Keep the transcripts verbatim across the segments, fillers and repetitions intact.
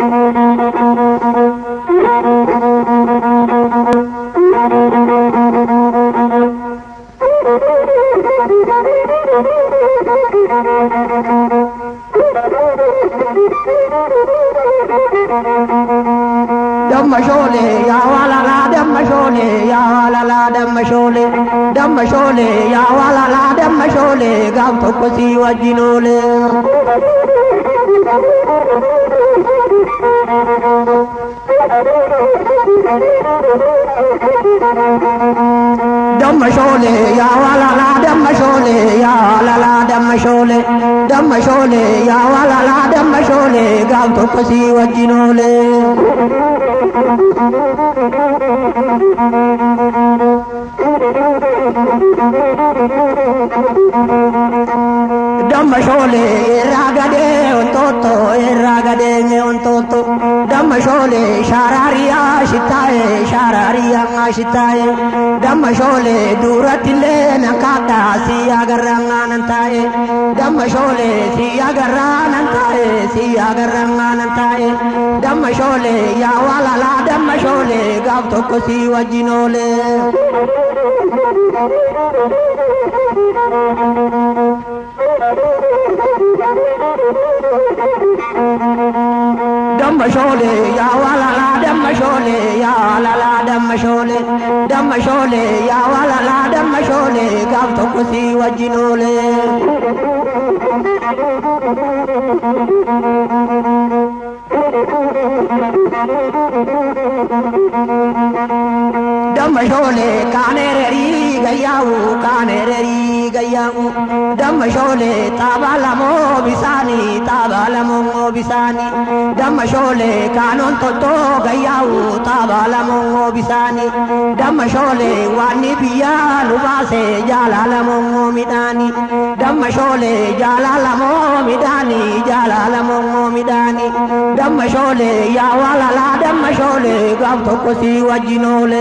Damma shole ya wala la damma shole ya wala la damma shole damma shole ya wala la damma shole gam to ko si wajinole damma shole ya wala la damma shole ya wala la damma shole damma shole ya wala la damma shole gam to ko si wajinole Damma shole ragade un toto ragade un toto damma shole shararia shitaye shararia shitaye damma shole duratile nakata si agarranganantaye damma shole si agarranantaye si agarranganantaye damma shole ya wala la damma shole gabto kosi wajinole Damma shole ya wala la damma shole ya la la damma shole damma shole ya wala la damma shole gabto kosi wajinole Damma shole kanereri gayawu kanereri gayawu damma shole tabalamo bisani tabalamo bisani damma shole kanon toto gayawu tabalamo bisani damma shole wani biya lubase jalalamo midani damma shole jalalamo midani jalalamo midani damma shole ya wala la damma shole gabto kosi wajinole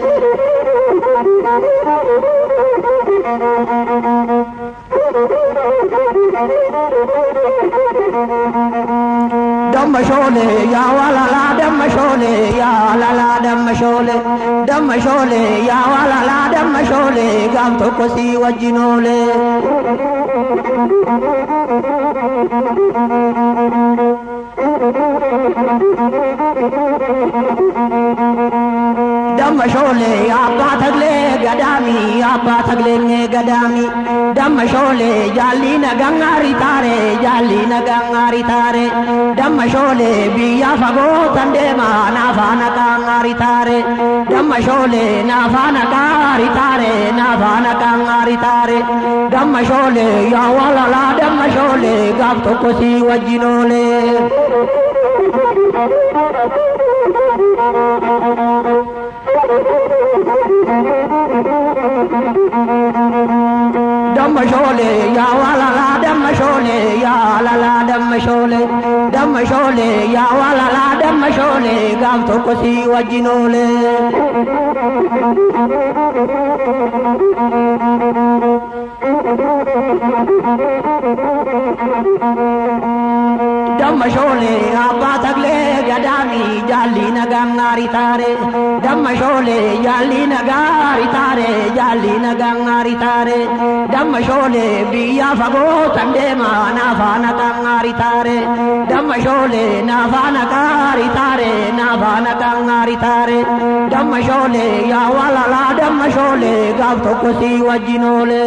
Damma shole ya wala la damma shole ya la la damma shole damma shole ya wala la damma shole gabto kosi wajinole Damma shole abba tagle gadami abba tagle gadami damma shole jalli na gangari tare jalli na gangari tare damma shole biya fago tande ma na fana gangari tare damma shole na fana gangari tare na fana gangari tare damma shole ya wala la damma shole gabto kosi wajinole Damma shole ya wala la damma shole ya la la damma shole damma shole ya wala la damma shole gabto kosi wajinole Damma shole abba tagle gadami jalli na gangari tare damma shole jalli na gari tare jalli na gangari tare damma shole biya fago tande ma na fana gangari tare damma shole na fana gari tare na fana gangari tare damma shole ya wala la damma shole gabto kosi wajinole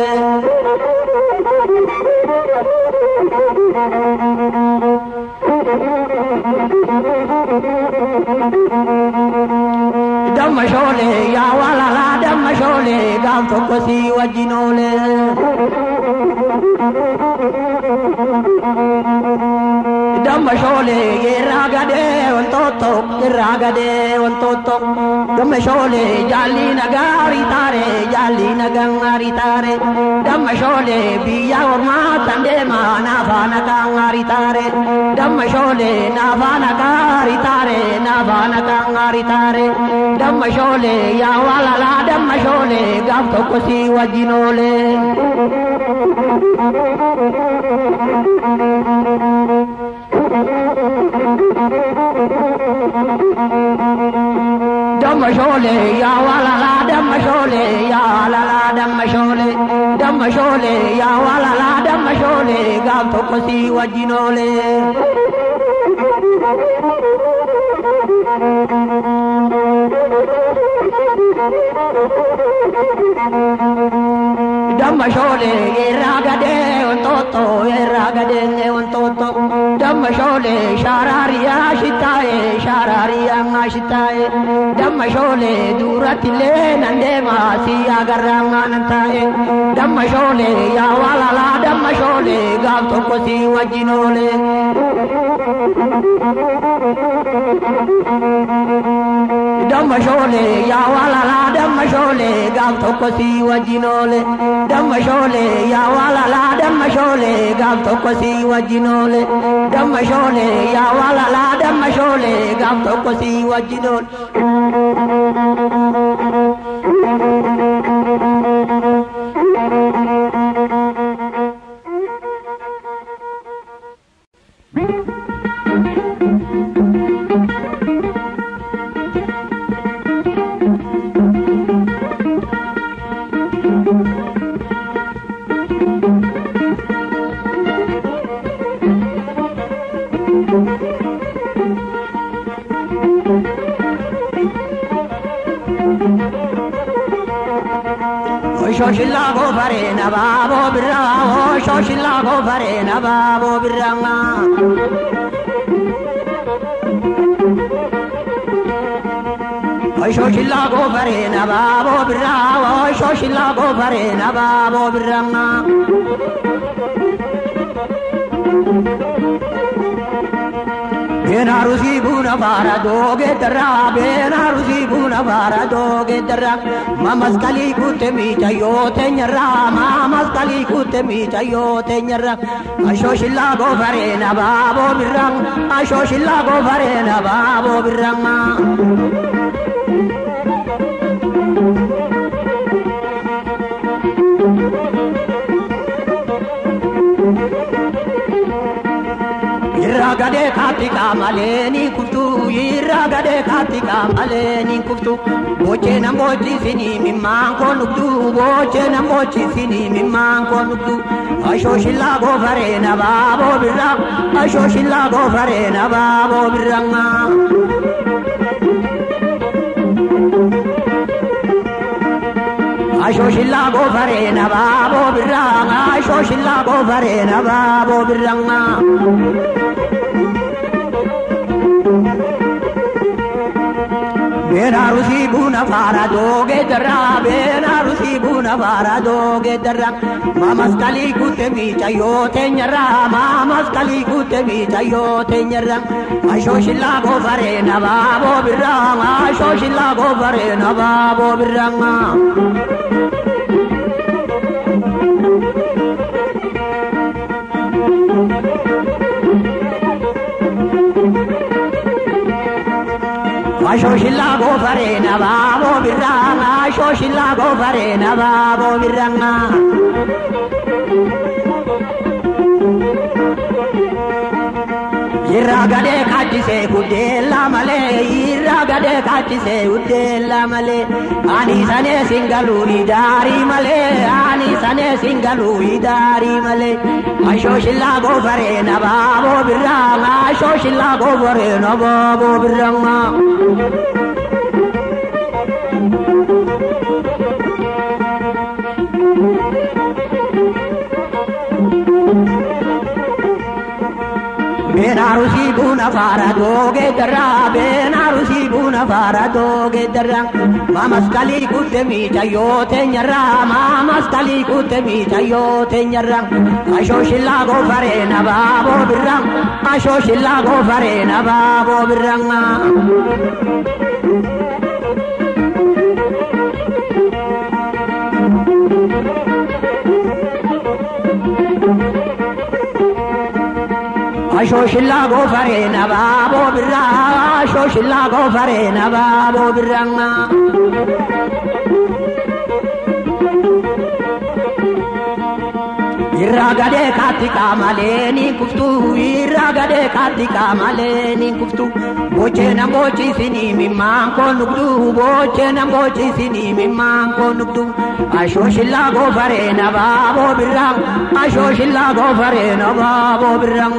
Damma shole ya wala la damma shole gabto kosi wajinole Damma shole yeragade on toto yeragade on toto Damma shole jalli na gari tare jalli na gangari tare Damma shole biya orma tande ma na fana gangari tare Damma shole na fana gari tare na fana gangari tare Damma shole ya wala la damma shole gabto kosi wajinole Damma shole ya wala la damma shole ya la la damma shole damma shole ya wala la damma shole gaaf tokko si wajjinoole damma shole iragade ontoto iragade ontoto damma shole sharariya shitaye sharariya ngashitaye damma shole duratile nandema si agarranga nantaye damma shole ya wala la damma shole gaaf tokko si wajjinoole damma shole ya wala la damma shole gaaf tokko si wajjinoole damma shole ya wala la damma shole gaaf tokko si wajjinoole damma shole ya wala la damma shole gaaf tokko si wajjinoole Shoshilla go fare na babo birra oh shoshilla go fare na babo birra oh shoshilla go fare na babo birra oh shoshilla go fare na babo birra Benarusi buna bara doge dara Benarusi buna bara doge dara Mamas kali kute mi chayo tenyara Mamas kali kute mi chayo tenyara Asho shilla go fare na babo birang Asho shilla go fare na babo birang Irragade katika maleni kuftu Irragade katika maleni kuftu Boche na mochi sini mimanko nuktu Boche na mochi sini mimanko nuktu Asho shilla go fare na babo birang Asho shilla go fare na babo birang Asho shilla go fare na babo birang Asho shilla go fare na babo birang Benarusi buna fara doge dara Benarusi buna fara doge dara Mamas kali kute mi chayo tenyara Mamas kali kute mi chayo tenyara Asho shilla go fare na babo birang Asho shilla go fare na babo birang Asho shilla go fare na babo birang Asho shilla go fare na babo birang Irragade katise kudella male Irragade katise udella male Ani sane singaluri dari male Ani sane singaluri dari male Asho shilla go fare na babo birang Asho shilla go fare na babo birang Benarusi buna fara doge dara Benarusi buna fara doge dara Mamas kali kute mi chayo tenyara Mamas kali kute mi chayo tenyara Asho shilla go fare na babo birang Asho shilla go fare na babo birang Asho shilla go fare na babo birang Asho shilla go fare na babo birang irragade katika maleni kuftu irragade katika maleni kuftu boche na bochi sini mimanko nugdu boche na bochi sini mimanko nugdu asho shilla go fare na babo birram asho shilla go fare na babo birram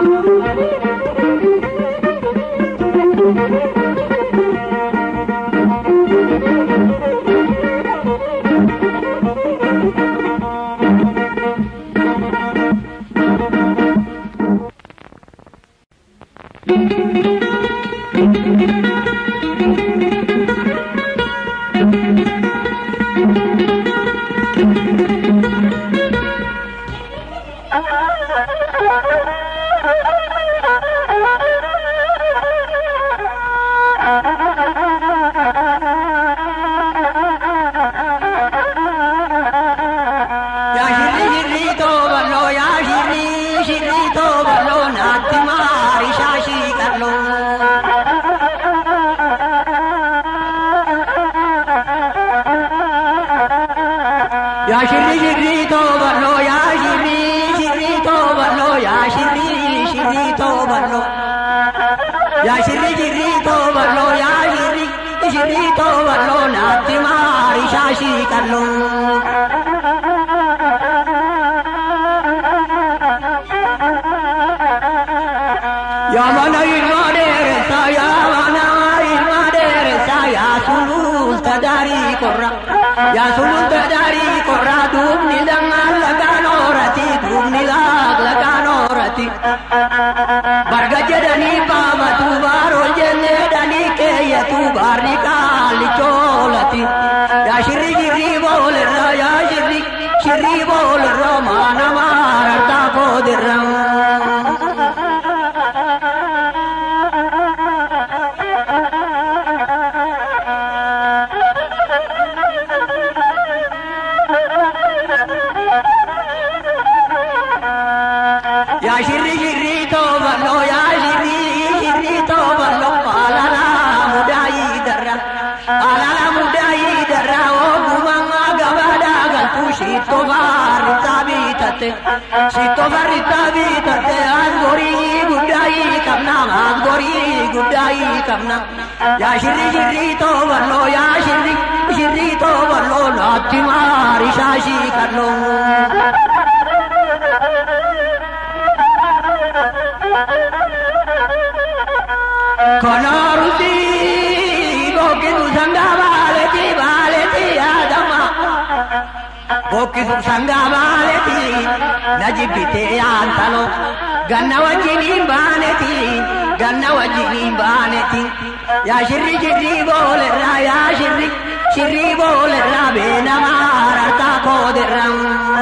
Ya shiri shiri to ballo ya shiri shiri to ballo ya shiri shiri to ballo ya shiri shiri to ballo ya shiri shiri to ballo naati mari shashi kallo ya mana ilmade sa ya mana ilmade sa ya sulul tadari korra ya sulul tadari korra dubni dangal laganorati dubni lag laganorati bargajadani baba tu baro jenne dani ke ya tu barni kali cholati ya shiri shiri bol ra ya shiri shiri bol ra mana marta ko dirram ya shiri shiri to ballo ya shiri shiri to ballo alala mudai darra alala mudai darra o gumanga gavada galtu shito varita bitate shito varita bitate azgori gudai kamna azgori gudai kamna ya shiri shiri to ballo ya shiri shiri to ballo naati mari shashi kallo Konaruti bokisu sanga baleti baleti adama bokisu sanga baleti najibite antalo ganna wajini baneti ganna wajini baneti ya shiri shiri bole ra ya shiri shiri bole ra bena marata ko derram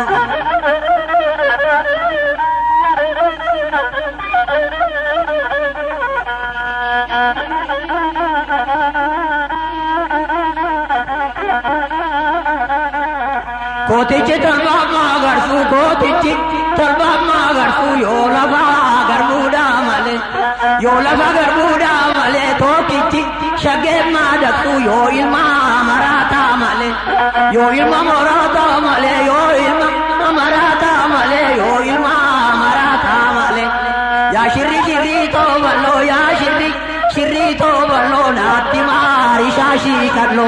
Kotichi tarba magarsu kotichi tarba magarsu yola garbuda male yola garbuda male tokichi shage madaksu yo ilma marata male yo ilma marata male yo ilma marata male yo ilma marata male ya shiri shiri to ballo ya shiri shiri to ballo naati mari shashi kallo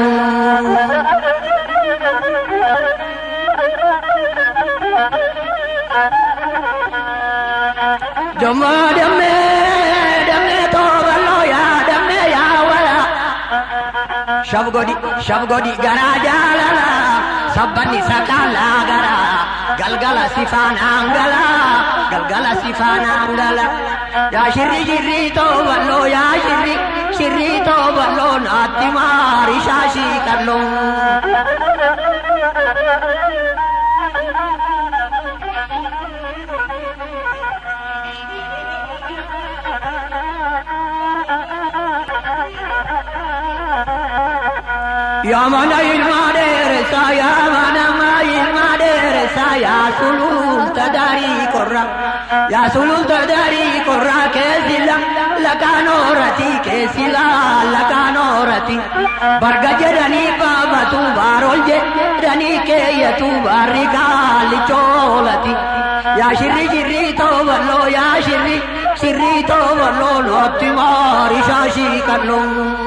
Dama dame dame to ballo ya dame ya wala Shabgodi shabgodi gara jalala sabbani sakala gara galgala sifana angala galgala sifana angala ya shiri shiri to ballo ya shiri shiri to ballo naati mari shashi kallo Ya mana ilmade resa ya mana ma ilmade resa ya sulul tadari korra ya sulul tadari korra ke sila lakano rati ke sila lakano rati bargajani baba tu barolje dani ke ya tu barikali cholati يا شري شري توبلو يا شري شري توبلو لوتي ماري شاشي كلو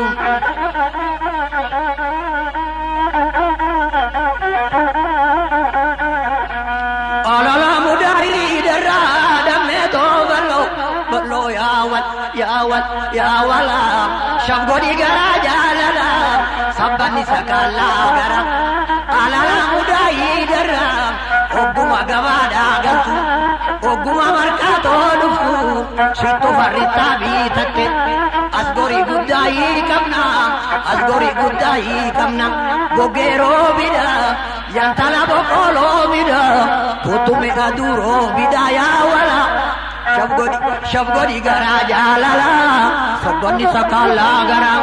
على لا مداري درا دم توبلو بلو يا ول يا ول يا ولا شبغودي غرا جاللا سبني سكالا غرا على لا مداري درا Oguma gabada galtu Oguma markato dufu Shittu farrita bitate Asgori guddai kamna Asgori guddai kamna Gogero bida Yantala bokolo bida Putume aduro bida ya wala Shabgodi Shabgodi garaja lala Sabgoni sakala garam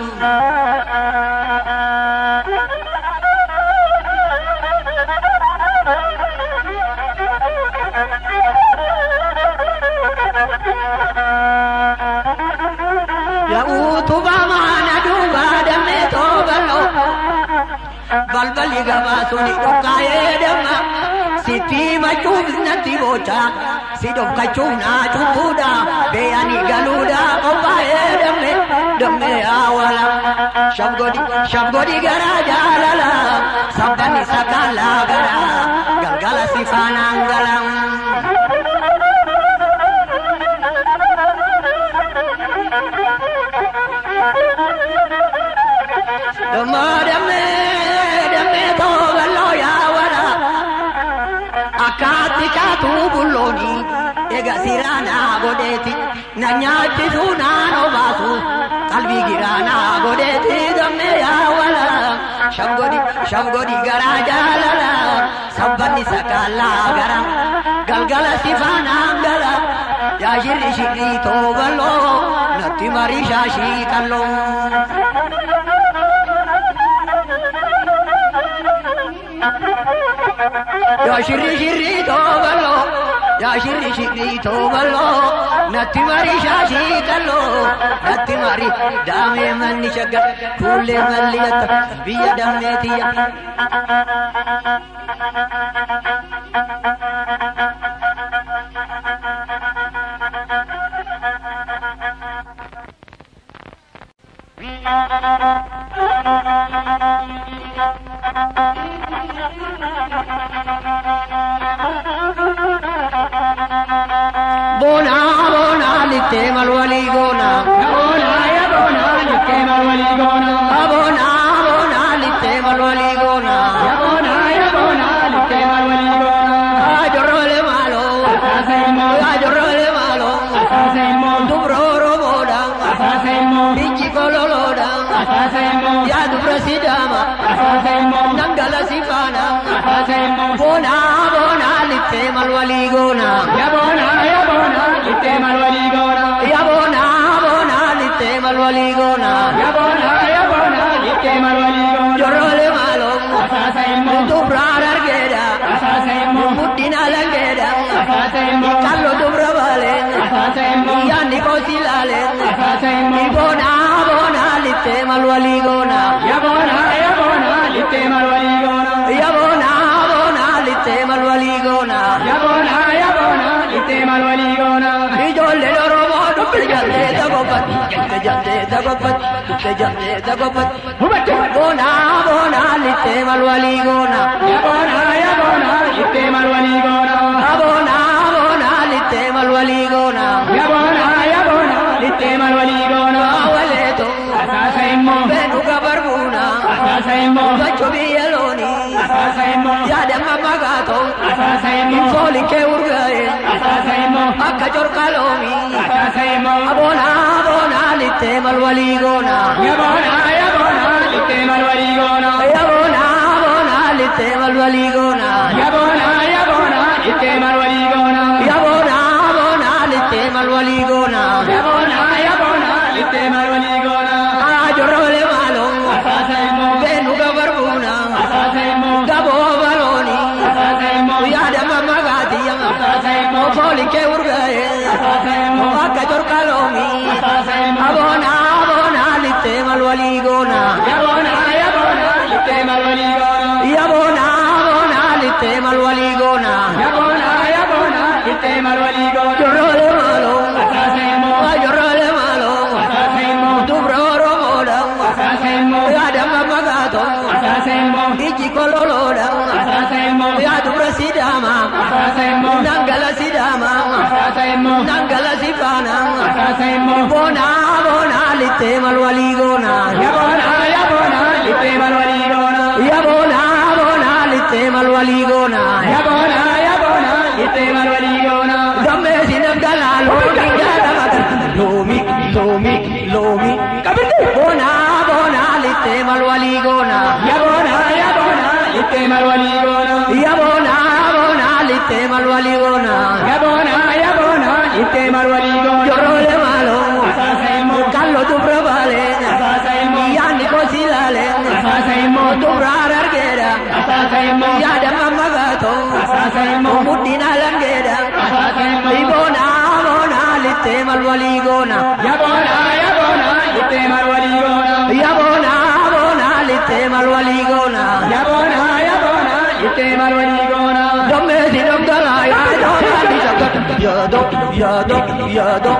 balbali gaba suni kaye dama siti machum nati bocha sido kachuna chukuda beani galuda kaye dame dame awala shabgodi shabgodi garaja lala sabani sakala gara galgala sifana ngalam dama dame Katikatu buloni ega sirana godeti nanyati sunano basu kalbi girana godeti damme ya wala shabgodi shabgodi garaja lala sabbani sakala garam galgala sifana gala ya shiri shiri to ballo nati mari shashi kallo Ya shiri shiri tobalo, ya shiri shiri tobalo, nati mari shashi kallo, nati mari dame mani shaga, kule maliyat biya dame tiya. Bona bona litte malwali gona bona ya bona litte malwali gona bona bona litte malwali gona bona ya bona litte malwali gona ajorole malo asasemo ajorole malo asasemo dubroro boda asasemo bichi kololoda asasemo ya dubrasidama asasemo nangala sifana asasemo bona bona litte malwali gona ya bona ya bona litte malwali gona ya bona bona litte malwali gona ya bona ya bona litte malwali gona jorole malo asasemo dubrarar geda asasemo muddina langeda asasemo kallo dubra vale asasemo ya nikosilale asasemo bona bona litte malwali gona ya bona ya bona litte malwali gona ya bona bona litte malwali gona ya bona ya bona litte malwali gona ijolle robo dubbe jalle dagobat jalle jalle dagobat dubbe jalle dagobat bona bona litte malwali gona ya bona ya bona litte malwali gona ya bona bona litte malwali gona ya bona ya bona litte malwali gona waleto asasemo benu kabarbuna asasemo gacho biyaloni asasemo ya damma magato asasemo foli ke urgae asasemo akajor kalomi asasemo abona abona litte malwali gona ya bona ya bona litte malwali gona ya bona bona litte malwali gona ya bona ya bona litte malwali gona ya bona bona litte malwali gona ya bona ya bona litte malwali gona ajorole malo asasemo benu gabarbuna asasemo gabo baloni asasemo ya damma magati ya asasemo foli ke urgae asasemo akajor kalomi asasemo abona abona litte malwali gona ya bona ya bona litte malwali gona ya bona bona litte malwali gona ya bona ya bona itti malwalii goona. Jorroolee maaloo. Asaasa immoo. Jorroolee maaloo. Asaasa immoo. Dubra Oromoodha. Asaasa immoo. Yaadama magaatoo. Asaasa immoo. Iji kololoodha. Asaasa immoo. Yaa dubra Sidaama. Asaasa immoo. Nangala Sidaama. Asaasa immoo. Nangala Sifaana. Asaasa immoo. Boona boona littee malwalii goona. Yaboona yaboona littee malwalii goona. Yaboona boona littee malwalii goona. Yaboona yaboona littee malwalii goona. Gammeesi naggalaa loomi jaadama loomi loomi loomi. Boona boona littee malwalii goona. Yaboona yaboona littee malwalii goona. Yaboona boona littee malwalii goona. Yaboona yaboona littee malwalii goona. Jorroolee maaloo. Asaasa immoo. Kallo dubra baalee. Asaasa immoo. Yaanni kosi laalee. Asaasa immoo. Dubra arargeedha. Asaasa immoo. Yaadama magaatoo. Asaasa immoo. Muddina langeedha. Asaasa immoo. Boona boona littee malwalii goona. Yaboona yaboona littee malwalii goona. Yaboona boona littee malwalii goona. Yaboona yaboona littee malwalii goona. Gammeesi naggalaa yaadoo yaadi sagat. Yaadoo yaadoo yaadoo.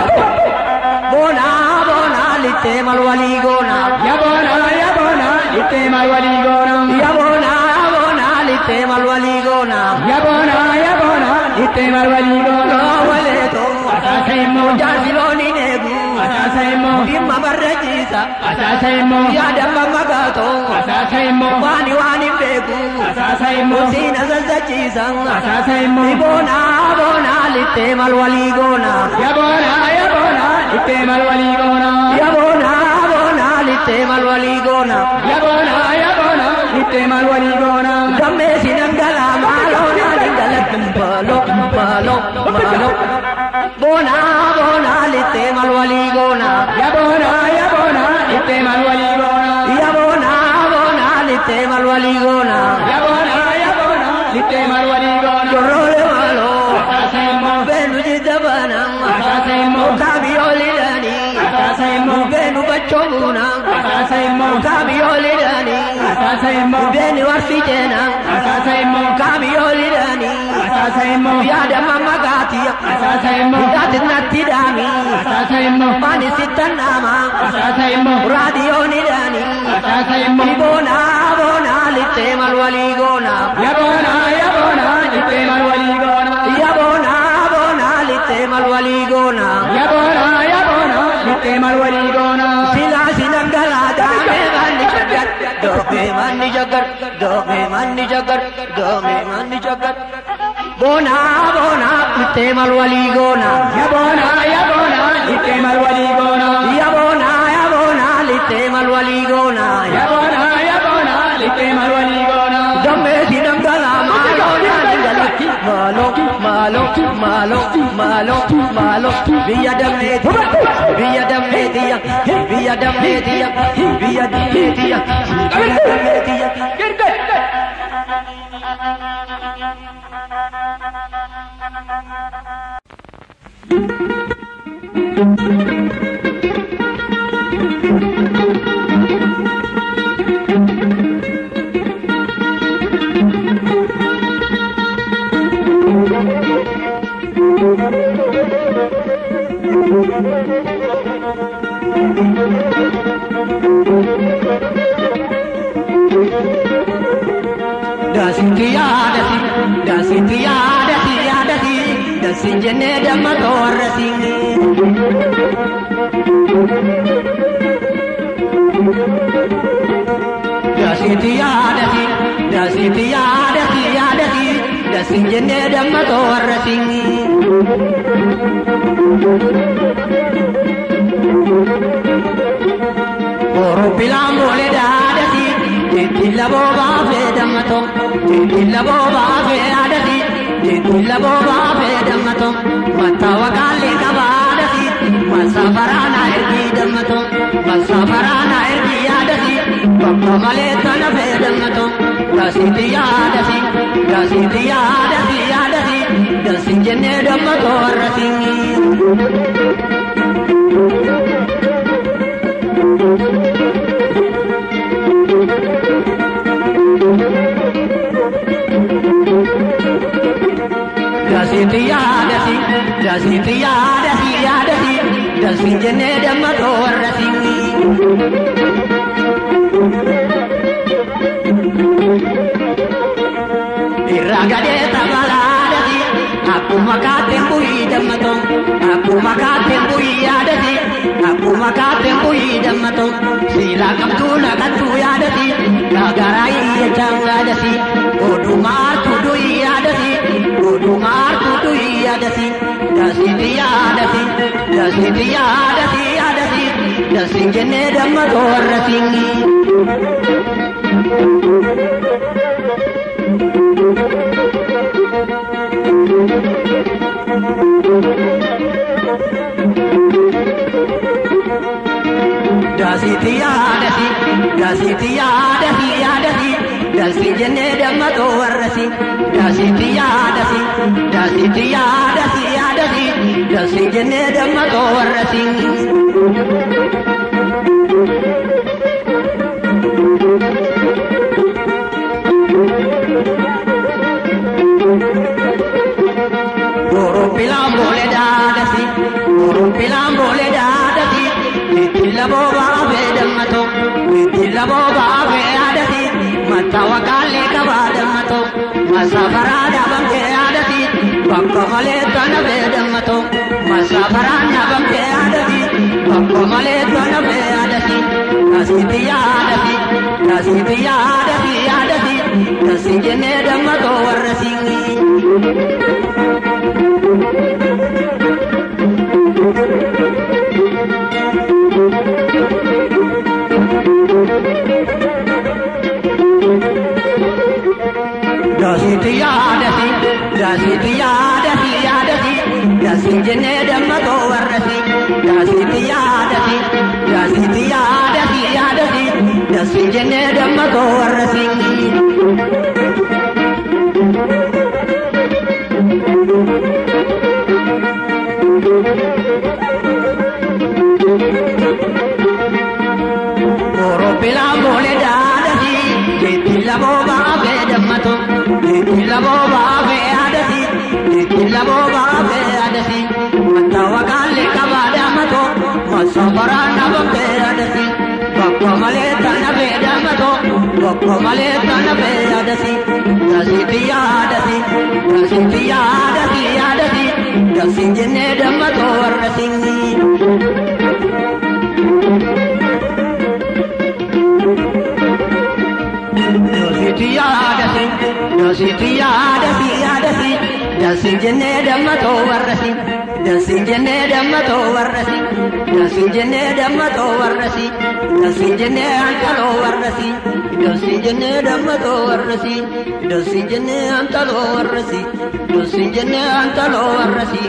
Boona boona littee malwalii goona. Yaboona yaboona littee malwalii goona. Yaboona boona littee malwalii goona. Yaboona yaboona littee malwalii goona. Waleetoo. Asaasa immoo. Jaarsiloonni neegu. Asaasa immoo. Dhimma barreessiisa. Asaasa immoo. Yaadama magaatoo. Asaasa immoo. Waani waan hin beeku. Asaasa immoo. Siina sassachiisa. Asaasa immoo. Boona boona littee malwalii goona. Yaboona yaboona littee malwalii goona. Yaboona boona littee malwalii goona. Yaboona yaboona littee malwalii goona. Gammeesi naggalaa maaloo naani galatti maaloo maaloo maaloo. Boona boona littee malwalii goona. Yaboona yaboona littee malwalii goona. Yaboona boona littee malwalii goona. Yaboona yaboona littee malwalii goona. Jorroolee maaloo. Asaasa immoo. Beenu jiddabaana. Asaasa immoo. Kaabiyoolidhaani. Asaasa immoo. Beenu bachoomuuna. Asaasa immoo. Kaabiyoolidhaani. Asaasa immoo. Beeni warfiteena. Asaasa immoo. Kaabiyoolidhaani. Asaasa immoo. Yaadama magaatiya. Asaasa immoo. Yaati natti dhaami. Asaasa immoo. Ani sittan naama. Asaasa immoo. Raadiyoonidhaani. Asaasa immoo. Boona boona littee malwalii goona. Yaboona yaboona littee malwalii goona. Yaboona boona littee malwalii goona. Yaboona yaboona littee malwalii goona. Silaa sinaggalaa daamee manni jaggar. Doomee manni jaggar. Doomee manni jaggar. Doomee manni jaggar. Boona boona littee malwalii goona. Yaboona yaboona littee malwalii goona. Yaboona yaboona littee malwalii goona. Yaboona yaboona littee malwalii goona. Gammeesi naggalaa maaloo naani galatti. Maaloo maaloo maaloo maaloo maaloo. Biyya dammeetiya. Biyya dammeetiya. Biyya dammeetiya. Biyya dammeetiya. Biyya dammeetiya. Dasinti yaadati, dasinti yaadati yaadati, dasin jennee damma toorrati. Dasinti yaadati, dasinti yaadati yaadati, dasin jennee damma toorrati. Oropilaan boole daadati. Tilla boba fe damato, tilla boba fe adati, tilla boba fe damato, mata wakali kabadati, masafarana ergi damato, masafarana ergi adati, bakka male tana fe damato, dasiti adati, dasiti adati adati, dasin jenne damato arati. Dasinti jennee dammatoo warra singii. Irraa gadee tabalaadhati akkuma kaateen bu'ii dammatoo akkuma kaateen bu'ii yaadati akkuma kaateen bu'ii dammatoo siilaa qabduu naqattuu yaadati gaagaraa iyyachaan yaadati odumaartu du'ii yaadati odumaartu du'ii yaadati dasiiti yaadati dasiiti yaadati yaadati dasiin jennee dammatoo warra singii. Dasiti yaadati, dasiti yaadati yaadati, dasi jennee dammatoo warrasi. Dasiti yaadati, dasiti yaadati yaadati, dasi jennee dammatoo warrasi. Pilam boleh dadasi, burung pilam boleh dadasi. Ditila boba abe dammato, ditila boba abe adasi. Mata wakale kabada mato, masa farada bangke adasi. Bakko male tana be dammato, masa farada bangke adasi. Bakko male tana be adasi. Dasiti adasi, dasiti adasi adasi. Dasi jene dammato warasi. Dasiti yaadati, dasiti yaadati yaadati, dasi jennee dammatoo warrasi. Dasiti yaadati, dasiti yaadati yaadati, dasi jennee dammatoo warrasi. Pilam boleh dadasi, ditila boba abe dammato, ditila boba abe adasi, ditila boba abe adasi. Mata wakale kabada mato, masa barana bangke adasi. Bakko male tana be dammato, bakko male tana be adasi. Dasiti adasi, dasiti adasi adasi, dasi jennee dammatoo warra singii. Dasiti yaadati, dasiti yaadati yaadati, dasi jennee dammatoo warrasi. Dasi jennee dammatoo warrasi. Dasi jennee dammatoo warrasi. Dasi jennee antaloo warrasi. Dasi jennee dammatoo warrasi. Dasi jennee antaloo warrasi. Dasi jennee antaloo warrasi.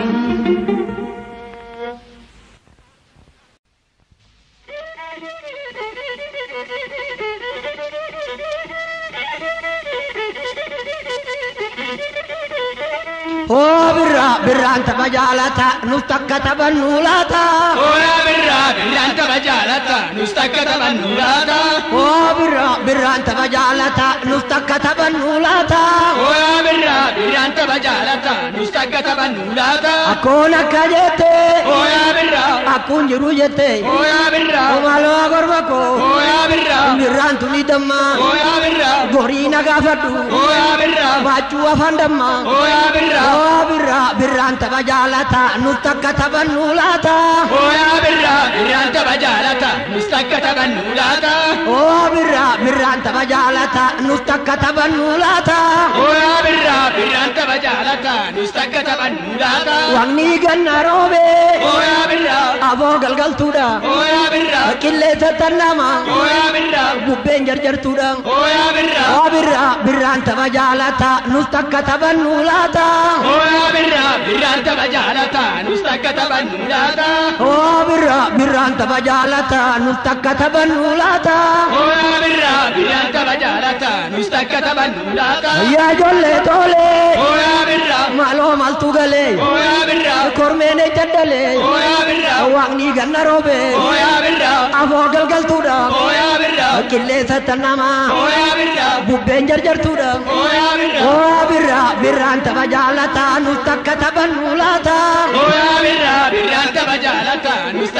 Oh birra birraan tapha jaalata nus takka taphannu laata. Oh yaa birra birraan tapha jaalata nus takka taphannu laata. Oh birra birraan tapha jaalata nus takka taphannu laata. Oh yaa birra birraan tapha jaalata nus takka taphannu laata. Akkoon akka jette. Oh yaa birra akkuun jiru jette. Oh yaa birra maaloo gorma koo. Oh yaa birra birraan tuni damma. Oh yaa birra gorii na gaafadhu. Oh yaa birra baachuu afaan damma. Oh yaa birra Oh birra birraan tapha jaalata nus takka taphannu laata. Oh yaa birra birraan tapha jaalata nus takka taphannu laata. Oh birra birraan tapha jaalata nus takka taphannu laata. Oh yaa birra birraan tapha jaalata nus takka taphannu laata. Waqni ganna roobe. Oh yaa birra aboo galgaltuudha. Oh yaa birra qilleessa tannama. Oh yaa birra bubbeen jarjartuudha. Oh yaa birra Oh birra birraan tapha jaalata nus takka taphannu laata. Oh yaa birra birraan tapha jaalata nus takka taphannu laata. Oh birra birraan tapha jaalata nus takka taphannu laata. Oh yaa birra birraan tapha jaalata nus takka taphannu laata. Yaa ijoollee toolee. Oh yaa birra maaloo maaltu galee. Oh yaa birra kormeen ejjaddalee. Oh yaa birra waaqni ganna roobe. Oh yaa birra aboo galgaltuudha. Oh yaa birra qilleessa tannama. Oh yaa birra bubbeen jarjartuudha. Oh yaa birra Oh birra birraan tapha jaalata nus takka taphannu laata. Oh yaa birra birraan tapha jaalata nus takka taphannu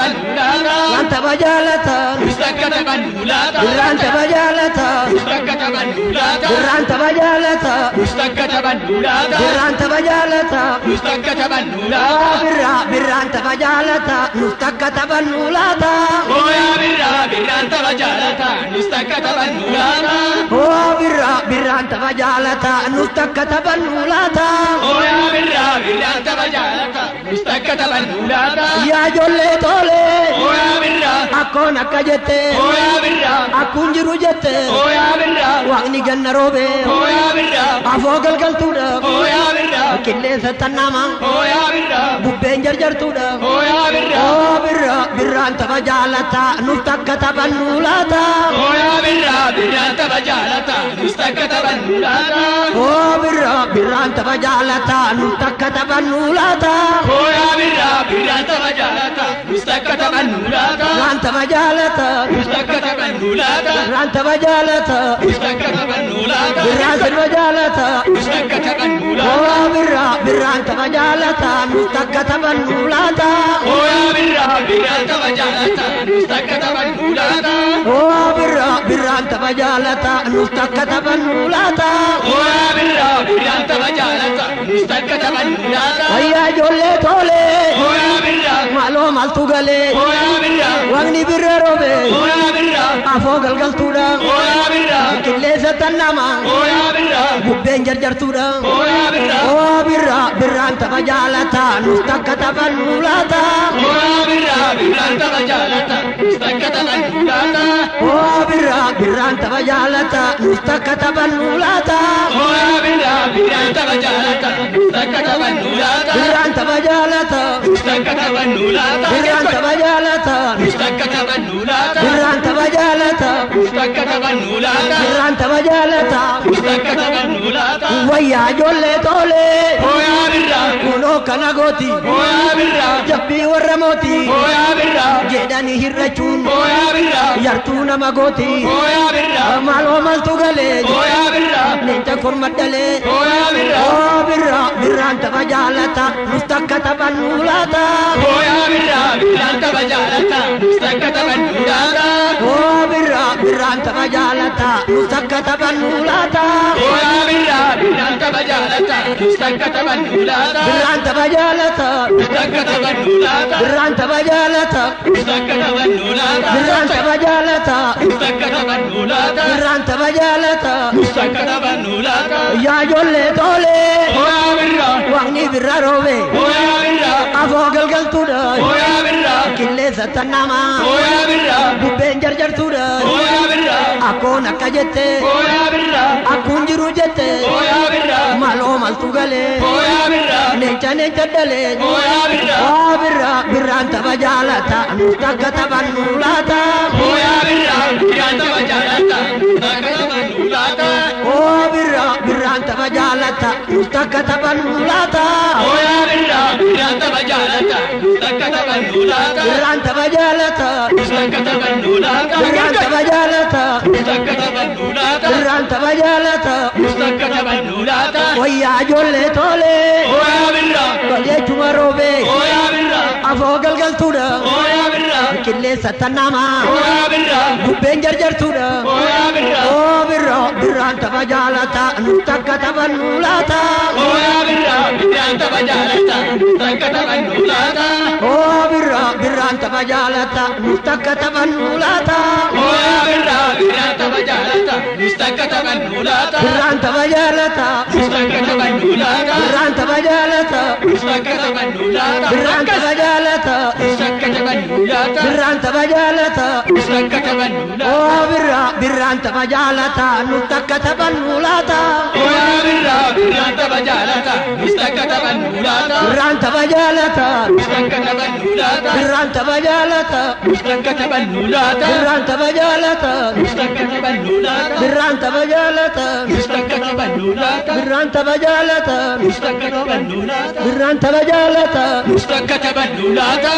tabanulata Ranta bajalata Mustaka tabanulata Ranta bajalata Mustaka tabanulata Ranta bajalata Mustaka tabanulata Ranta bajalata Mustaka tabanulata Birra birranta bajalata Mustaka tabanulata Oya birra birranta bajalata Mustaka tabanulata Oh birra birranta bajalata Mustaka tabanulata Oya birra birranta bajalata Mustaka tabanulata Ya jolle tole Oya birra Akkon akka jette Oya birra Akkun jiru jette Oya birra Waaqni ganna roobe Oya birra Afoo galgaltuudha Oya birra Qilleensa tannama Oya birra Bubbeen jarjartuudha Oya birra Oh birra birraan tapha jaalata nuti akka taphannu laata Oya birra birraan tapha jaalata nuti akka taphannu laata Oh birra birraan tapha jaalata nuti akka taphannu laata Oya birra birraan tapha jaalata nuti akka taphannu laata Birraan tapha jaalata nuti akka taphannu laata birraan tapha jaalata nuti akka taphannu laata birraan sirba jaalata nuti akka taphannu laata Oh birra birraan tapha jaalata nuti akka taphannu laata Oya birra birraan tapha jaalata nuti akka taphannu laata Oh birra birraan tapha jaalata nuti akka taphannu laata Oya birra birraan tapha jaalata nuti akka taphannu laata Wayyaa ijoollee tole Oya birra maaloo maaltu galee Oya birra Waaqni birra roobe Oya birra afoo galgaltuudha Oya birra qilleensa tannama Oya birra bubbeen jarjartuudha Oya birra Oh birra birraan tapha jaalata nuti akka taphannu laata Oya birra birraan tapha jaalata nuti akka taphannu laata Oh birra birraan tapha jaalata nuti akka taphannu laata Oya birra birraan tapha jaalata nuti akka taphannu laata birraan tapha jaalata nuti akka taphannu laata birraan tapha jaalata nuti akka taphannu laata birraan tapha jaalata nuti akka taphannu laata birraan tapha jaalata nuti akka taphannu laata Wayyaa ijoollee tole Oya birra kunoo kana gooti Oya birra jabbii warra mootii Oya birra jedhanii hirrachuun Oya birra yartuu nama gooti Oya birra maaloo maaltu galee Oya birra leenca korma dhalee Oya birra Oh birra birraan tapha jaalata nuti akka taphannu laata Oya birra birraan tapha jaalata nuti akka taphannu laata Oh birra birraan tapha jaalata nuti akka taphannu laata Oya birra birraan tapha jaalata nuti akka taphannu laata birraan tapha jaalata nuti akka taphannu laata birraan tapha jaalata nuti akka taphannu laata birraan tapha jaalata nuti akka taphannu laata birraan tapha jaalata nuti akka taphannu laata yaa ijoollee tole Oya birra Waaqni birra roobe Oya birra afoo galgaltuudha Oya birra qilleensa tannama Oya birra bubbeen jarjartuudha Oya birra akkoon akka jette Oya birra akkuun jiru jette Oya birra maaloo maaltu galee Oya birra leenca leenca dhalee Oya birra Oh birra birraan tapha jaalata nuti akka taphannu laata Oya birra birraan tapha jaalata nuti akka taphannu laata Oh birra birraan tapha jaalata nuti akka taphannu laata Oya birra birraan tapha jaalata nuti akka taphannu laata birraan tapha jaalata nuti akka taphannu laata birraan tapha jaalata nuti akka taphannu laata birraan tapha jaalata nuti akka taphannu laata Wayyaa ijoollee tole Oya birra Galeechuma roobe Oya birra afoo galgaltuudha Oya birra qilleensa tannama Oya birra bubbeen jarjartuudha Oya birra Oh birra birraan tapha jaalata nuti akka taphannu laata Oya birra birraan tapha jaalata nuti akka taphannu laata Oh birra birraan tapha jaalata nuti akka taphannu laata Oya birra birraan tapha jaalata nuti akka taphannu laata birraan tapha jaalata nuti akka taphannu laata birraan tapha jaalata nuti akka taphannu laata birraan tapha jaalata nuti akka taphannu laata birraan tapha jaalata nuti akka taphannu laata Oh birra birraan tapha jaalata nuti akka taphannu laata Oya birra birraan tapha jaalata nuti akka taphannu laata birraan tapha jaalata nuti akka taphannu laata birraan tapha jaalata nuti akka taphannu laata birraan tapha jaalata nuti akka taphannu laata birraan tapha jaalata nuti akka taphannu laata birraan tapha jaalata nuti akka taphannu laata birraan tapha jaalata nuti akka taphannu laata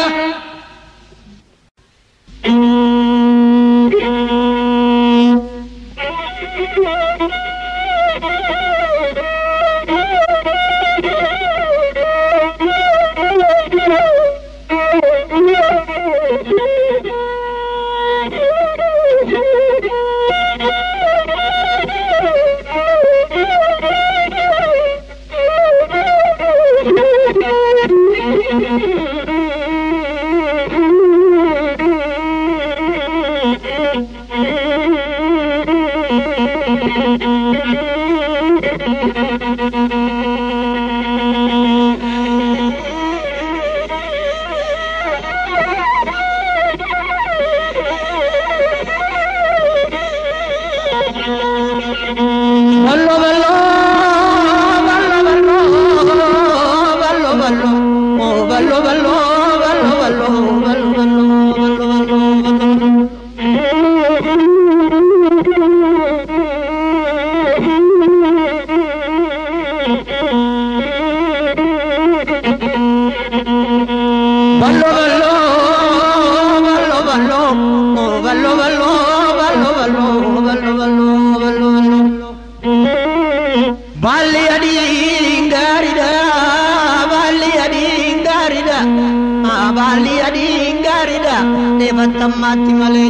Devatamati male,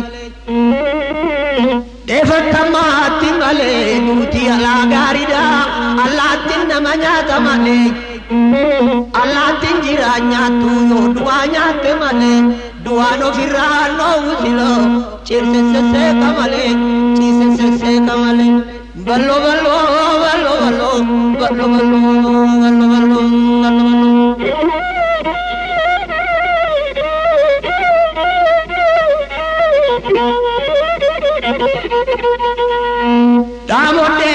devatamati male, nuti ala garida, alatin namanya tamale, alatin jiranya tu yo duanya temale, duano firano usilo, cirse se kamale, cirse se kamale, ballo ballo ballo ballo ballo ballo ballo ballo ballo. Damote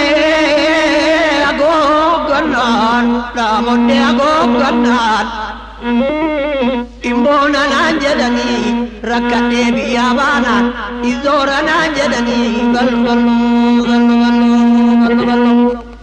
agoganan, damote agoganan. Imbona nanjadani, rakate biyabanan, izora nanjadani, gal gal gal gal gal gal.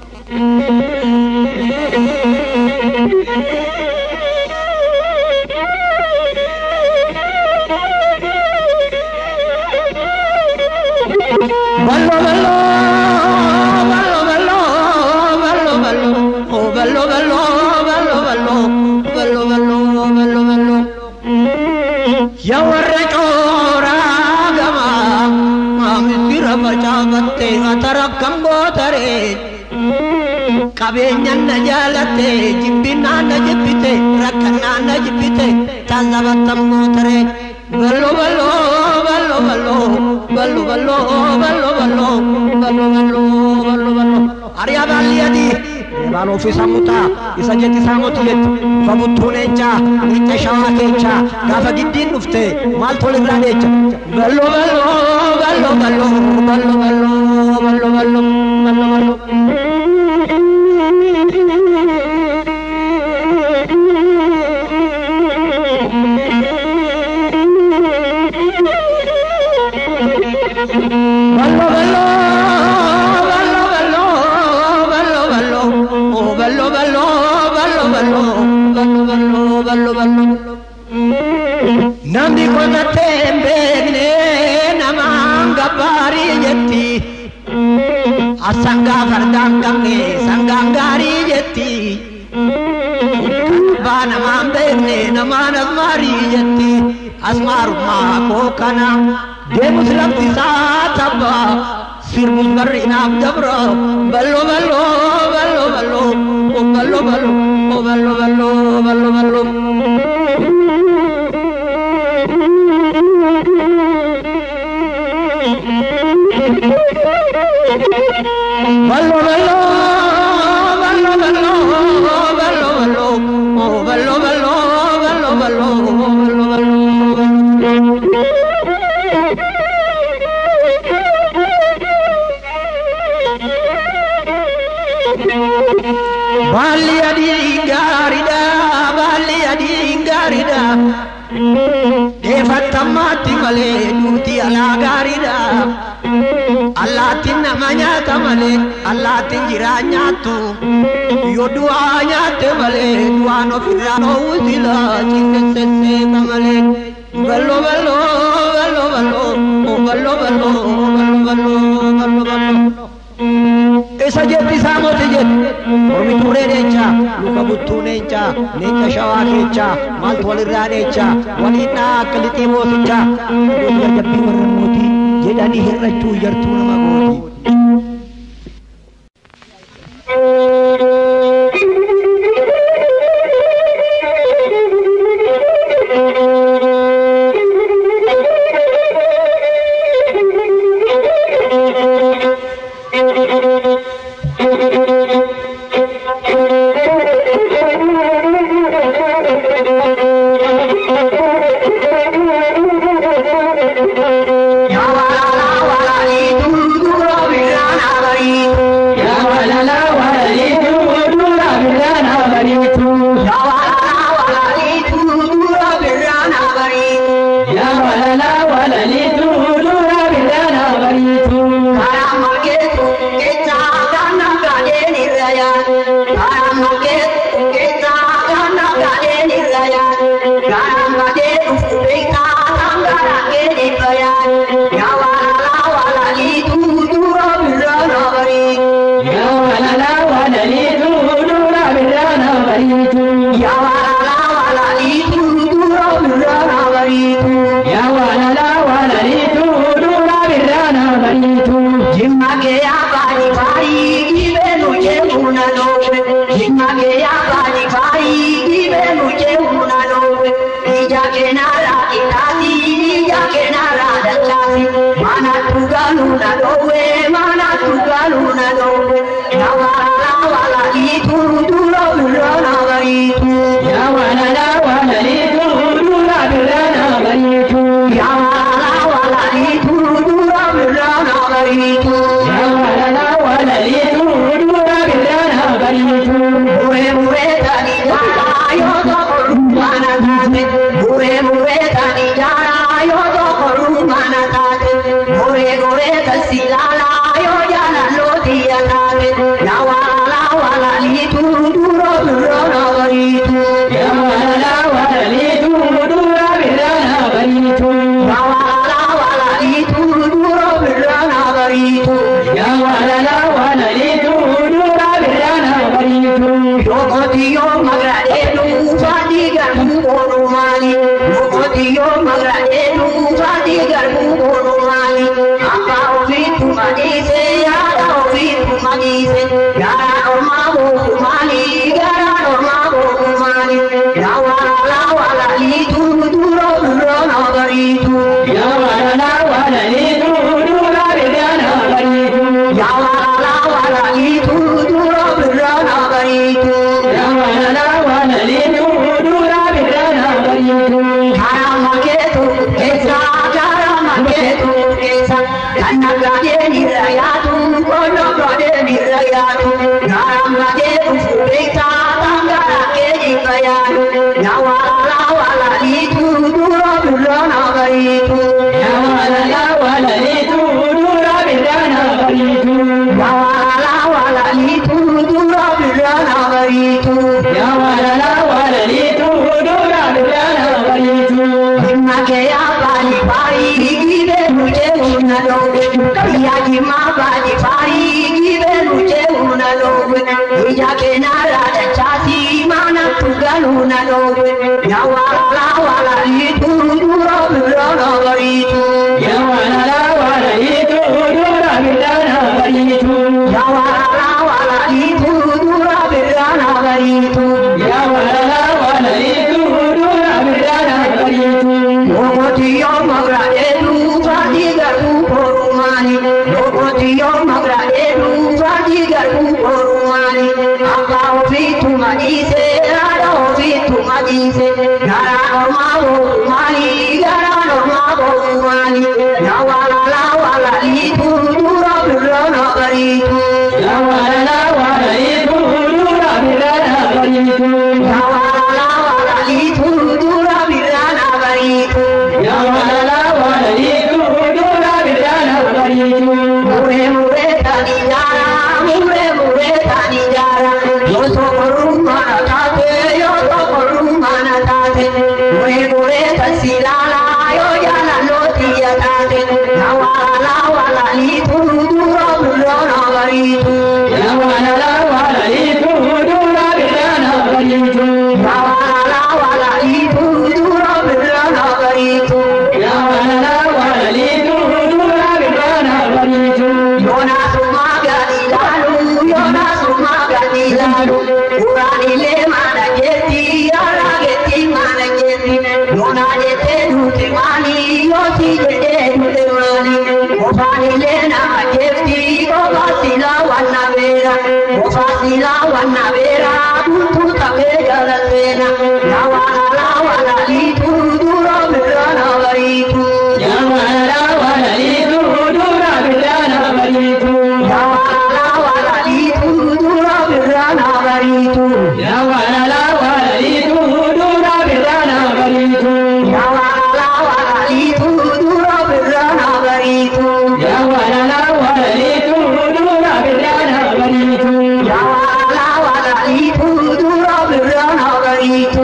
Ballo ballo ballo ballo ballo ballo oh ballo ballo ballo ballo ballo ballo ballo ballo ya warra chora gama amira bajavatte atarakam botare kabenya najalate jibbina najibite rakana najibite tazabatam botare ballo ballo ballo ballo ballo ballo ballo ballo ballo ballo ballo ballo Arya baliyadi ballo fisamuta isajeti samuti jet famutunecha nicha shawakecha gafa giddin nufte mal tolegranecha ballo ballo ballo ballo ballo ballo ballo ballo ballo ballo Ballo ballo ballo ballo ballo ballo oh ballo ballo ballo ballo ballo ballo ballo ballo Namdi kona tembegne namanga pari jetti asanga fardangange sangangari jetti bana mambegne namana mari jetti asmaruma kokana Demus lamti saataba sirmus garrinam dabra ballo ballo ballo ballo oh ballo ballo oh ballo ballo ballo ballo ballo ballo ballo ballo ballo ballo oh ballo ballo ballo ballo ballo ballo Bali adi garida, bali adi garida. Devatamati male, nuti ala garida. Allatin namanya tamale, Allatin jiranya tu. Yo duanya temale, duano firano uzila, cinta se kamale. Ballo ballo ballo ballo, oh ballo ballo ballo ballo ballo ballo. Esa jetti samote jet, ormi ture necha, luka butu necha, necha shawa necha, mal tolira necha, wanita kaliti mosicha, luka jabbi warramoti, jedani hirratu yartu namagoti. ya wala la wala ritu dura birana baritu jimma ke ya bani bari ibenu je unano jimma ke ya bani bari ibenu je unano ija ke nara itati ija ke nara dachasi mana tugalu na dowe mana tugalu na dowe ya wala wala ritu dura birana baritu ya wala la wala ritu dura birana baritu ya wala wala ritu dura birana baritu ya wala la wala ritu dura birana baritu mure mure tani jara yo to mana tate mure mure tani jara yo to mana tate mure mure tasilala yo jana lodia tate ya wala wala ritu dura birana baritu ya wala wala ritu dura birana baritu ya wala wala ritu dura birana baritu ya wala wala ritu dura birana baritu Yokotiyo magradenu fadi garbu borumani Yokotiyo magradenu fadi garbu borumani Aka ofitu madise yada ofitu madise Yara normago kumani Yara normago kumani Ya wala wala litu duro duro nagaritu Ya wala wala litu duro birana baritu Ya wala wala litu duro birana baritu Ya wala wala litu duro birana baritu Karama ketu kesa karama ketu kesa Kanna gade nirayatu kono gade nirayatu Karama ketu kesa tangara keji kayatu Ya wala wala litu duro birana baritu Ya wala wala litu duro birana baritu Ya wala wala litu duro birana baritu Ya wala wala litu duro birana baritu Jimma ke ya bani bari gibe muje unalo Kaya jimma bani bari gibe muje unalo Ija ke nara chasi mana tugalu nalo Ya wala wala litu duro birana baritu Ya wala wala litu duro birana baritu Ya wala wala litu duro birana baritu Ya wala wala litu duro birana baritu Yokotiyo magradenu fadi garbu borumani Yokotiyo magradenu fadi garbu borumani Aka ofitu madise Yara ofitu madise Yara normago kumani Yara normago kumani Ya wala wala litu duro birana baritu Ya wala wala litu duro birana baritu Ya wala wala litu duro birana baritu Ya wala wala litu duro birana baritu Mure mure tani jara mure mure tani jara Yo so korumana tate yo so korumana tate Mure mure tasilala yo jana lotia tate Ya wala wala litu duro birana baritu Ya wala wala litu duro birana baritu Ya wala wala litu duro birana baritu Ya wala wala litu duro birana baritu Yona sumaga dilalu Yona sumaga dilalu Urani le mana jeti Yara geti mana jeti Yona jete nuti mani Yosi jete nuti mani Ofani le nama jeti Oba sila wana vera Oba sila wana vera Tutu tabe jala sena Ya wala wala litu duro birana baritu Ya wala wala litu duro birana baritu Ya wala wala litu duro birana baritu Ya wala wala litu duro birana baritu Ya wala wala litu duro birana baritu Ya wala wala litu duro birana baritu Ya wala wala litu duro birana baritu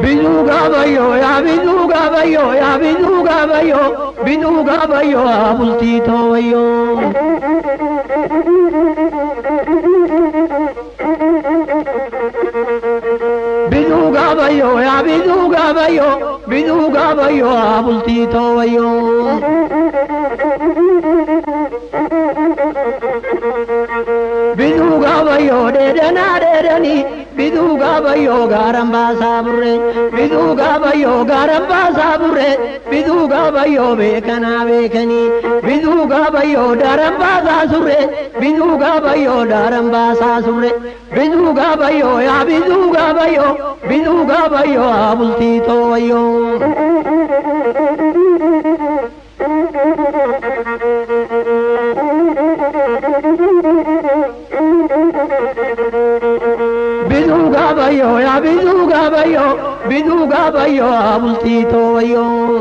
biduga bayo ya biduga bayo ya biduga bayo biduga bayo abulti to bayo biduga bayo ya biduga bayo biduga bayo abulti to bayo biduga bayo de dana de dani biduga bayo garamba saburre biduga bayo garamba saburre biduga bayo bekana bekani biduga bayo daramba sasurre biduga bayo daramba sasurre biduga bayo ya biduga bayo biduga bayo abulti to bayo biduga bayo ya biduga bayo biduga bayo abulti to bayo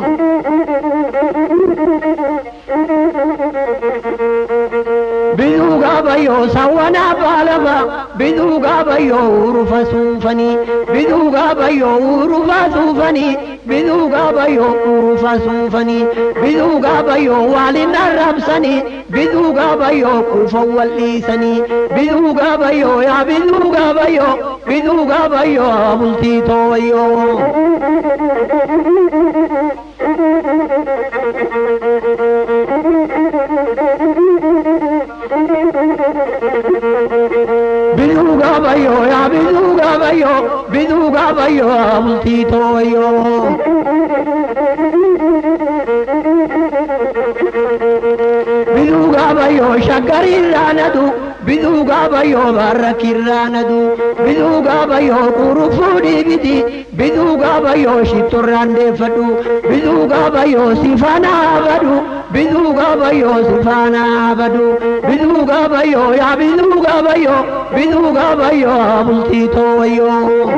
biduga bayo sawana balaba biduga bayo urufa sufani biduga bayo urufa sufani biduga bayo urufa sufani biduga bayo walina rabsani biduga bayo kufa walisani biduga bayo ya biduga bayo biduga bayo abulti to bayo biduga bayo ya biduga bayo biduga bayo abulti to bayo biduga bayo shagarirranadu biduga bayo barakirranadu biduga bayo kurufudi biti biduga bayo shiturrande fadu biduga bayo sifana abadu biduga bayo sifana abadu biduga bayo ya biduga bayo biduga bayo abulti to bayo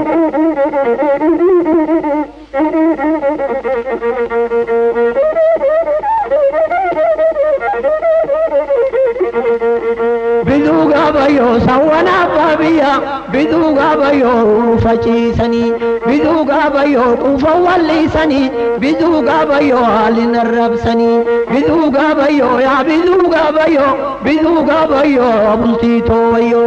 biduga bayo sawana babiya biduga bayo fachisani biduga bayo kufa walisani biduga bayo alin rabsani biduga bayo ya biduga bayo biduga bayo abulti to bayo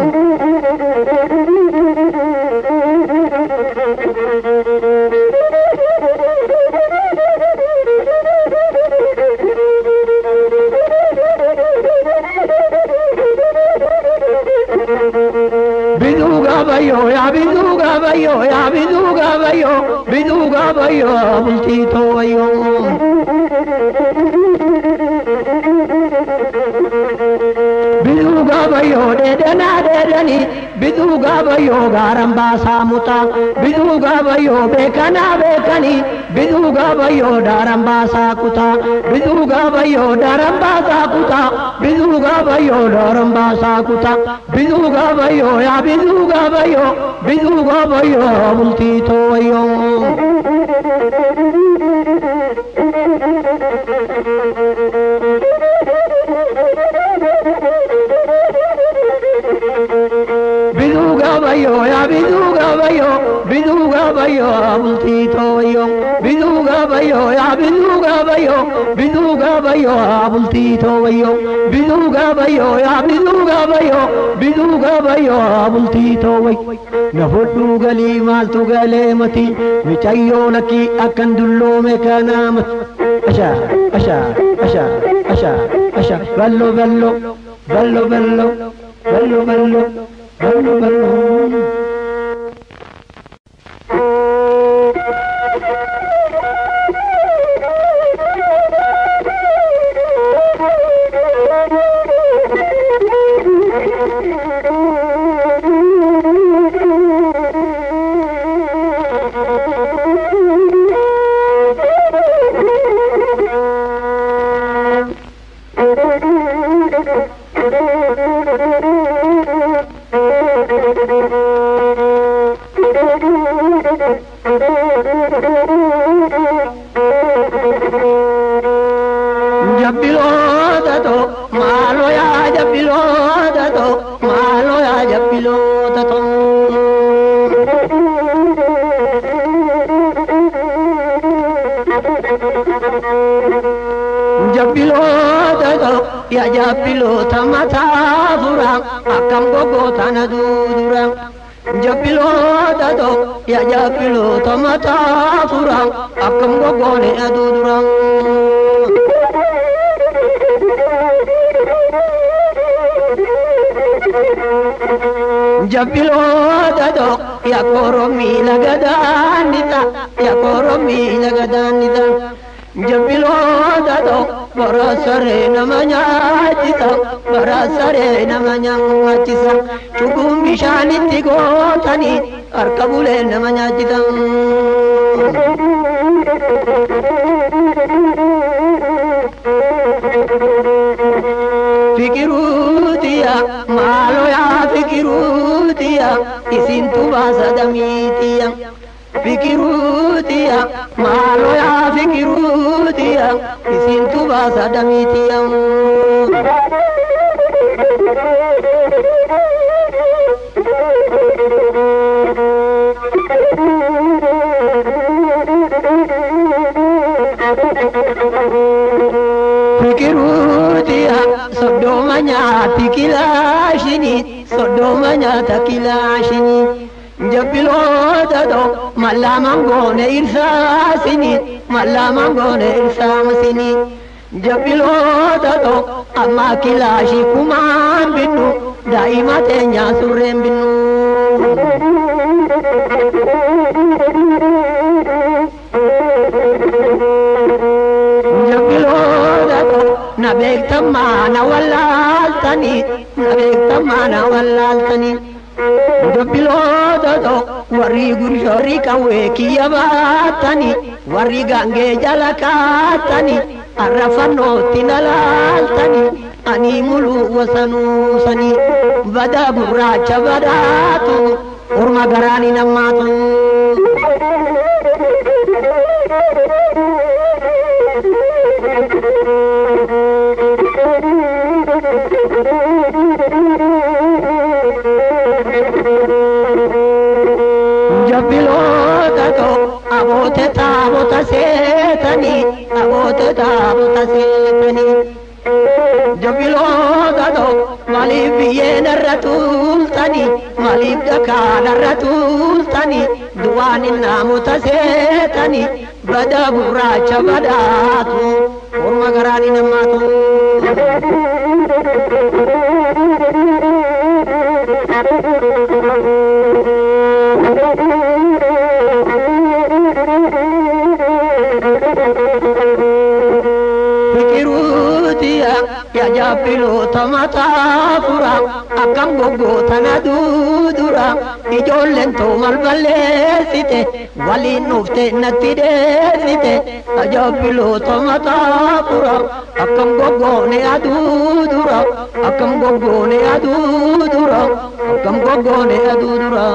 biduga bayo ya biduga bayo ya biduga bayo biduga bayo abulti to bayo biduga bayo de dana de dani biduga bayo garamba samuta biduga bayo bekana bekani biduga bayo daramba sakuta biduga bayo daramba sakuta biduga bayo daramba sakuta biduga bayo ya biduga bayo biduga bayo abulti to bayo biduga bayo ya biduga bayo biduga bayo abulti to bayo biduga bayo ya biduga bayo biduga bayo abulti to bayo biduga bayo ya biduga bayo biduga bayo abulti to bayo nafudu gali maltu gale mati michayo laki akan dullo me kana asha asha asha asha asha ballo ballo ballo ballo ballo ballo ballo ballo jabbilotato malo ya jabbilotato malo ya jabbilotato jabbiloota ta'u yaa jabbiloota mataa fura akkam goggoota na duudura jabbiloota ta'u yaa jabbiloota mataa fura akkam goggoone na duudura. Jabbiloota ta'u yaa koromii lagadaanita yaa koromii lagadaanita. Jabbiloota ta'u bara saree nama nyaachisa bara saree nama nyaachisa cubbuu bishaanitti gootanii harka bulee nama nyaachisa. Fikiruutiya maaloo yaa fikiruutiya isintu baasa damiitiya. Fikiruutiya maaloo yaa fikiruutiya isintu baasa damiitiya. Fikiruutiya soddoma nyaati kilaashini soddoma nyaata kilaashini. Jabbiloota ta'u mallaa mangoone irsaasini mallaa mangoone irsaasini. Jabbiloota ta'u amma kilaashii kumaan binnu daa'ima teenyaa surreen binnu. Jabbiloota ta'u na beektammaa na wallaaltanii na beektammaa na wallaaltanii. Jabbiloota ta'u warri gurshoorri qawwee kiyya baatanii warri gaangee jala kaatanii arrafannootti na laaltanii ani muluu wasanuusanii badaa gurraacha badaatu orma garaani nammaatu. Jabbiloota ta'u aboote taabota seetanii aboote taabota seetanii. Jabbiloota ta'u maaliif biyyeen irra tuultanii maaliif dhakaan irra tuultanii duwwaan namoota seetanii badaa gurraacha badaatu orma garaani nammaatu. Fikiruutiya yaa jabbiloota mataa fura akkam goggoota na duudura ijoolleen ta'u mal balleessite waliin dhufte natti deessite jabbiloota mataa fura akkam goggoone aduudura akkam goggoone aduudura akkam goggoone aduudura.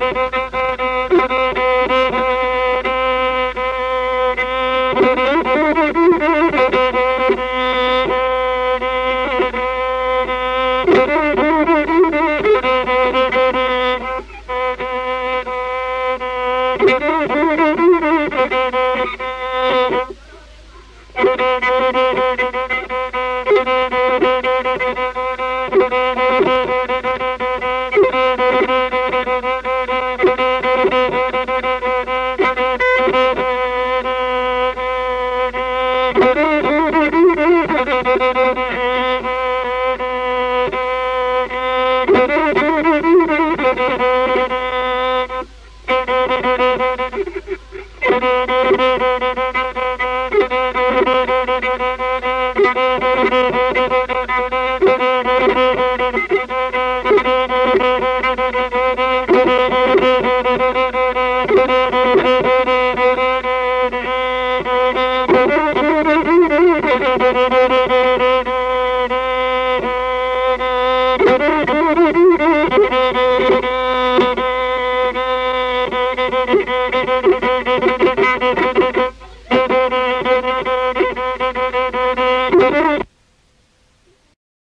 Thank you.